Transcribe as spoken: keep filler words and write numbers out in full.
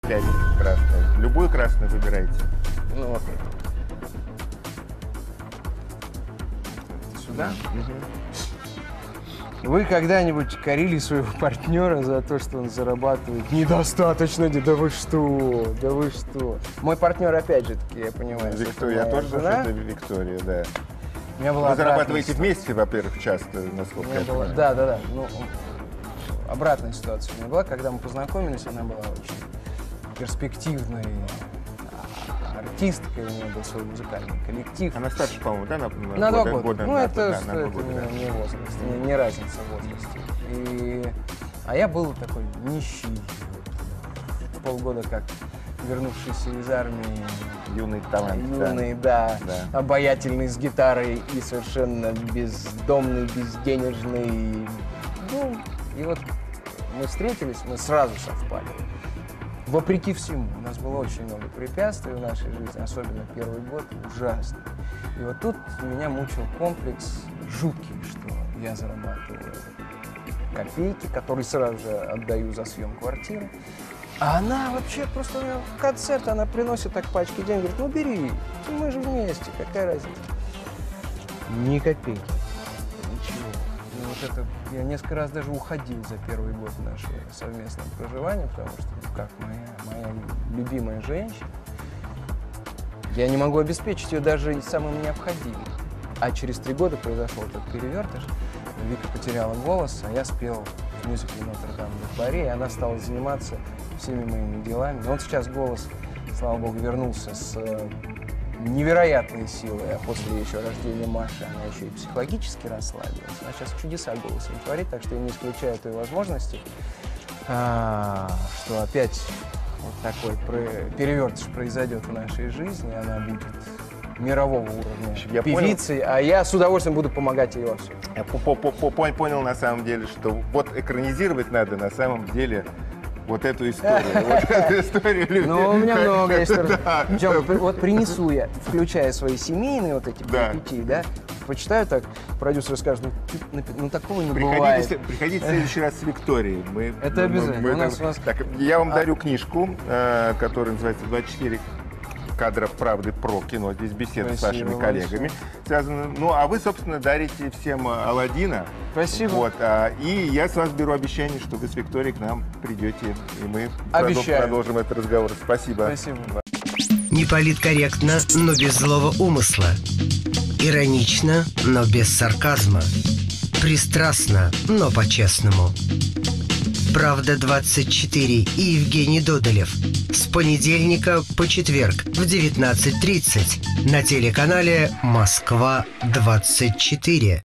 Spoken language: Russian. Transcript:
пять красных. Любую красную выбирайте. Ну, вот это. Сюда? Угу. Вы когда-нибудь корили своего партнера за то, что он зарабатывает недостаточно? Да вы что? Да вы что? Мой партнер, опять же таки, я понимаю. Виктория, я тоже знаю, что это Виктория, да. У меня была Вы зарабатываете вместе, во-первых, часто, насколько я была... понимаю. Да, да, да. Ну, обратная ситуация у меня была, когда мы познакомились, она была очень перспективной артисткой, у нее был свой музыкальный коллектив. Она старше, по-моему, да? На, на, на два года, года. года Ну, на, это, да, что, на это года, не, да. не возраст, не, не разница в возрасте. И... А я был такой нищий, полгода как вернувшийся из армии. Юный талант. Юный, да, да, да. Обаятельный, с гитарой и совершенно бездомный, безденежный. Ну, и вот мы встретились, мы сразу совпали. Вопреки всему, у нас было очень много препятствий в нашей жизни, особенно первый год, ужасно. И вот тут меня мучил комплекс жуткий, что я зарабатываю копейки, которые сразу же отдаю за съем квартиры. А она вообще просто, у нее концерт, она приносит так пачки денег, говорит, ну бери, мы же вместе, какая разница. Ни копейки, ничего. И вот это, я несколько раз даже уходил за первый год нашего совместного проживания, потому что, ну, как моя, моя любимая женщина, я не могу обеспечить ее даже самым необходимым. А через три года произошел этот перевертыш, Вика потеряла голос, а я спел в мюзикле «Нотр-Дам-де-Пари», и она стала заниматься всеми моими делами. Но вот сейчас голос, слава богу, вернулся с невероятной силой, а после еще рождения Маши она еще и психологически расслабилась. Она сейчас чудеса голосом творит, так что я не исключаю той возможности, а, что опять вот такой перевертыш произойдет в нашей жизни, она будет мирового уровня я певицей, понял. А я с удовольствием буду помогать ей во всем. Я понял на самом деле, что вот экранизировать надо на самом деле вот эту историю. Вот эту историю любви. Ну, у меня много историй. Вот принесу я, включая свои семейные вот эти перипетии, да, почитаю так, продюсер скажет, ну такого не бывает. Приходите в следующий раз с Викторией. Это обязательно. Я вам дарю книжку, которая называется «двадцать четыре кадров правды про кино». Здесь беседа с вашими коллегами связаны. Ну, а вы, собственно, дарите всем Аладдина. Спасибо. Вот, а, и я с вас беру обещание, что вы с Викторией к нам придете, и мы Обещаю. продолжим этот разговор. Спасибо. Спасибо. Не политкорректно, но без злого умысла. Иронично, но без сарказма. Пристрастно, но по-честному. «Правда-двадцать четыре» и Евгений Додолев. С понедельника по четверг в девятнадцать тридцать на телеканале «Москва-двадцать четыре».